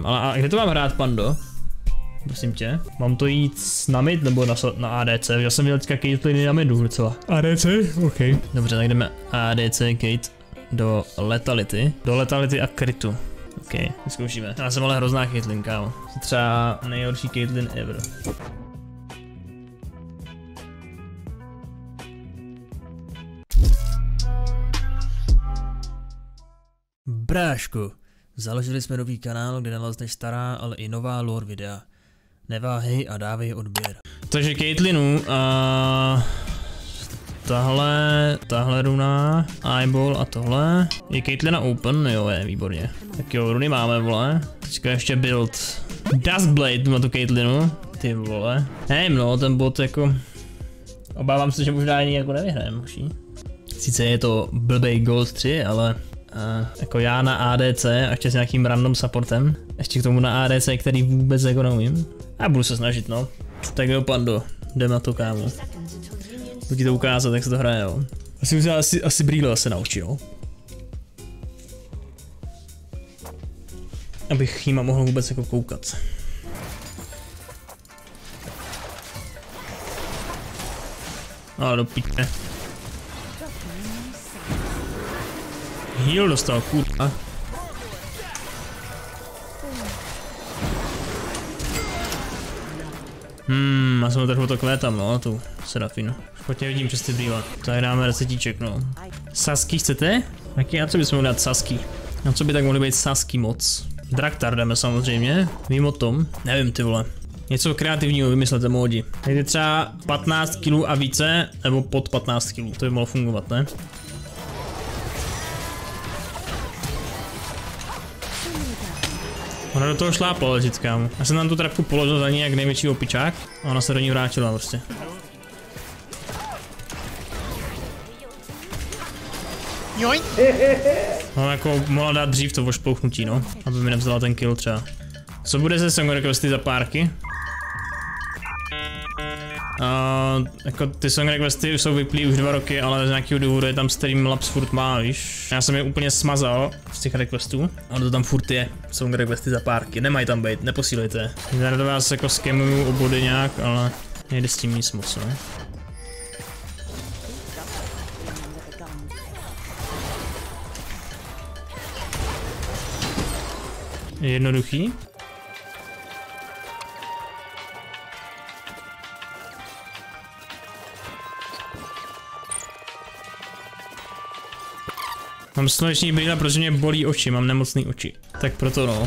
A kde to mám hrát, Pando? Prosím tě. Mám to jít na mid nebo na ADC? Já jsem měl teďka Caitlyn na midu docela. ADC? OK. Dobře, tak jdeme ADC Kate do letality. Do letality a kritu. OK, vyzkoušíme. Já jsem ale hrozná Caitlyn, kámo. Třeba nejhorší Caitlyn ever. Brášku, založili jsme nový kanál, kde nalezneš stará, ale i nová lore videa. Neváhej a dávej odběr. Takže Caitlynu, tahle runa, eyeball a tohle. Je Caitlyna open? Jo, je, výborně. Tak jo, runy máme, vole. Teďka ještě build Duskblade na tu Caitlynu. Ty vole. Nevím, no, ten bot jako... Obávám se, že možná ani jako nevyhrajem, moží. Sice je to blbej Gold 3, ale... jako já na ADC a ještě s nějakým random supportem. Ještě k tomu na ADC, který vůbec jako neumím. A budu se snažit, no. Tak jo, Pando, jdem na to, kámo. Budu ti to ukázat, jak se to hraje, jo. Asi brýle se naučí, jo. Abych jima mohl vůbec jako koukat. Ale do píče. Heal dostal, kurva. Já jsem trochu to kvétam, no, tu Serafinu. Špatně vidím přes ty brýle. Tak dáme resetíček, no. Sasky chcete? Na co bychom mohli dát Sasky? Na co by tak mohly být Sasky moc? Draktar jdeme samozřejmě, vím o tom. Nevím, ty vole. Něco kreativního vymyslete, módi. Dejte třeba 15 kg a více, nebo pod 15 kg. To by mohlo fungovat, ne? Ona do toho šlápla ležit, kámo. Já jsem tam tu trapku položil za ní jak největší opičák a ona se do ní vrátila prostě. No jako mohla dát dřív to ošplouchnutí, no. Aby mi nevzala ten kill třeba. Co bude se Song Requesty za párky? Jako ty Song Requesty jsou vyplý už 2 roky, ale z nějakého důvodu je tam Streamlabs furt má, víš. Já jsem je úplně smazal z těch requestů, ale to tam furt je. Song Requesty za párky, nemají tam být, neposílejte. Já do vás jako skemuju obody nějak, ale nejde s tím nic moc, no. Je jednoduchý. Mám sluneční brýle, protože mě bolí oči, mám nemocný oči. Tak proto no.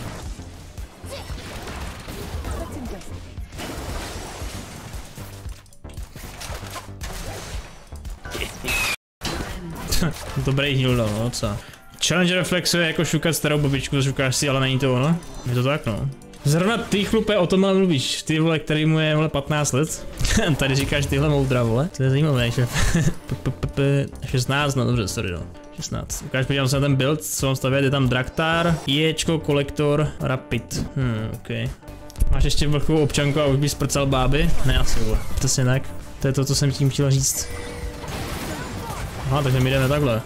Dobrý heal, no, co? Challenger reflexuje jako šukat starou babičku, šukáš si, ale není to ono. Je to tak, no. Zrovna ty chlupe o tomhle mluvíš, ty vole, který mu je vole 15 let. Tady říkáš tyhle moudra, vole. To je zajímavé, že 16, no dobře, sorry, no. 16. Ukáž, podívám se na ten build, co mám stavět, je tam Draktar, Ječko, kolektor, Rapid. OK. Máš ještě vlhkovou občanku a už bys sprcal báby? Ne, asi vole. Přesně tak. To je to, co jsem tím chtěl říct. Aha, takže my jdeme takhle.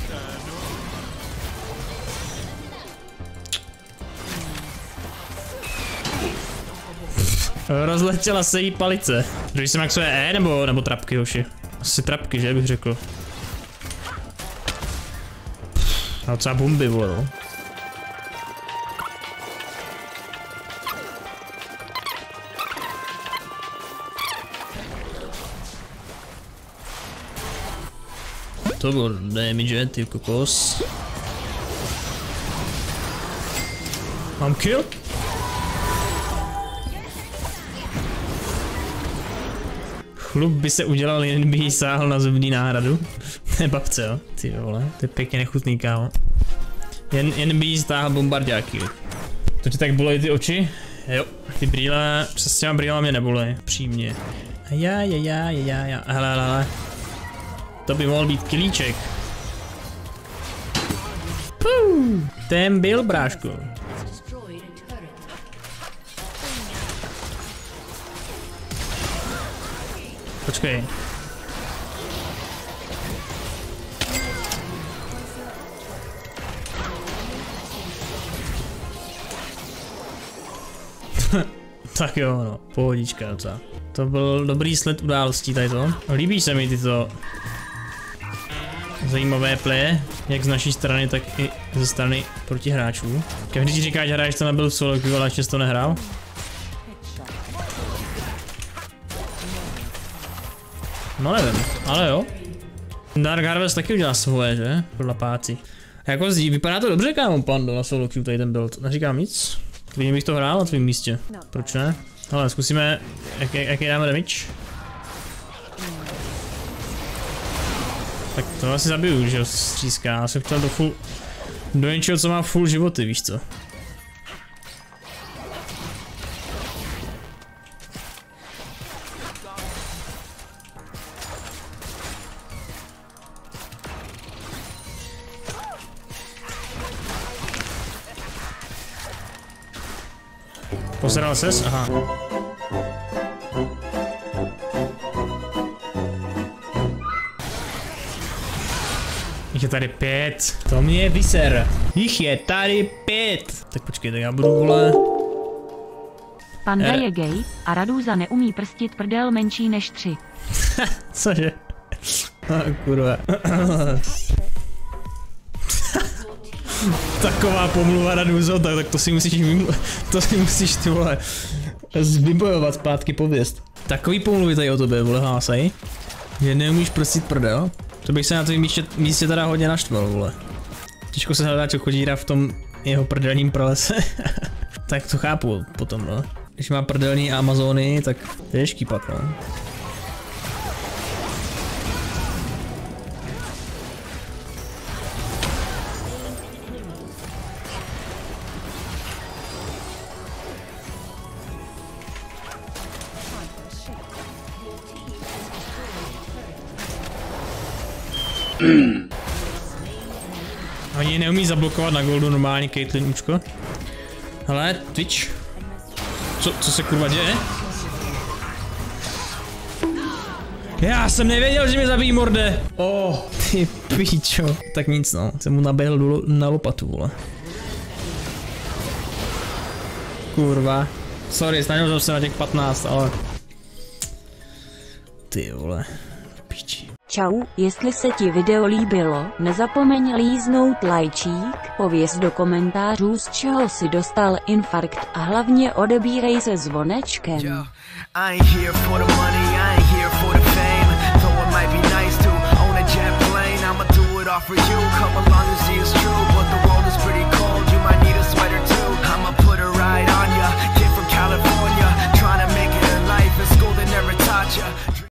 Rozletěla se jí palice. Když se maxuje E nebo trapky, hoši? Asi trapky, že bych řekl. A docela bomby, vole, no. To byl damage, ty kokos. Mám kill? Chlup by se udělal, jen by jí sáhl na zubní náhradu. Nebavce, jo? Ty vole, to je pěkně nechutný, kámo. Jen by jí stáhl bombardáky. To ti tak bolej ty oči? Jo, ty brýle, přes těma brýle mě nebolej, přímě. Hele. To by mohl být kilíček. Ten byl, brášku. Počkej. Tak jo, no, pohodička docela. To byl dobrý sled událostí tady to. Líbí se mi tyto zajímavé playe, jak z naší strany, tak i ze strany protihráčů. Každý ti říká, že hraješ to nebyl solo queue, ale ještě to nehrál. No nevím, ale jo. Dark Harvest taky udělá svoje, že? Podle páci. Jako vypadá to dobře, kámo, Pando, na solo queue tady ten build. Neříkám nic. Klidně bych to hrál na tvým místě. Proč ne? Ale zkusíme, jaký dáme damage. Tak to asi zabiju, že stříská. Já jsem chtěl do něčeho, co má full životy, víš co? Pozeral ses? Aha. Jich je tady 5. To mě je vyser. Jich je tady 5. Tak počkej, tak já budu, vole. Panda je gay a Radúza neumí prstit prdel menší než 3. Cože? Kurva. Taková pomluva Radúzo, tak to si musíš ty vole vybojovat zpátky pověst. Takový pomluvy tady o tobě, vole, hlásej. Že neumíš prstit prdel. To bych se na tvém místě teda hodně naštval, vole. Těžko se hledá čochodíra v tom jeho prdelním pralese. Tak to chápu potom, no. Když má prdelní Amazony, tak to je těžký pak, no. Oni neumí zablokovat na goldu normálně Caitlyn účko. Hele, Twitch. Co se kurva děje? Já jsem nevěděl, že mě zabíjí morde. Ty píčo. Tak nic no, jsem mu naběhl na lopatu, vole. Kurva. Sorry, snažil jsem se na těch 15, ale... Ty vole. Píči. Čau, jestli se ti video líbilo, nezapomeň líznout lajčík, pověz do komentářů, z čeho si dostal infarkt a hlavně odebírej se zvonečkem. I ain't here for the money, I ain't here for the fame. Though it might be nice to own a jet plane, I'ma do it all for you. Come along and see it's true.